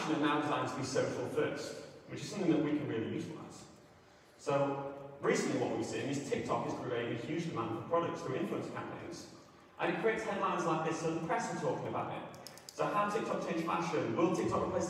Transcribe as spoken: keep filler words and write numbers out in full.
fashion are now designed to be social first, which is something that we can really utilise. So recently what we've seen is TikTok is creating a huge demand for products through influencer campaigns. And it creates headlines like this, so the press are talking about it. So how TikTok changed fashion? Will TikTok replace